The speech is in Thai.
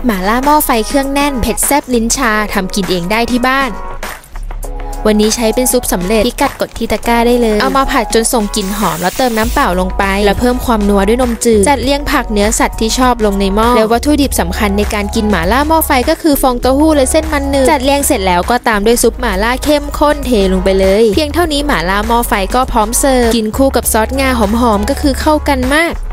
หม่าล่าหม้อไฟเครื่องแน่นเผ็ดแซ่บลิ้นชาทำกินเองได้ที่บ้านวันนี้ใช้เป็นซุปสำเร็จพิกัดกดที่ตะกร้าได้เลยเอามาผัดจนส่งกลิ่นหอมแล้วเติมน้ำเปล่าลงไปแล้วเพิ่มความนัวด้วยนมจืดจัดเรียงผักเนื้อสัตว์ที่ชอบลงในหม้อแล้ววัตถุดิบสำคัญในการกินหม่าล่าหม้อไฟก็คือฟองเต้าหู้และเส้นมันหนึบจัดเรียงเสร็จแล้วก็ตามด้วยซุปหม่าล่าเข้มข้นเทลงไปเลยเพียงเท่านี้หม่าล่าหม้อไฟก็พร้อมเสิร์ฟกินคู่กับซอสงาหอมๆก็คือเข้ากันมาก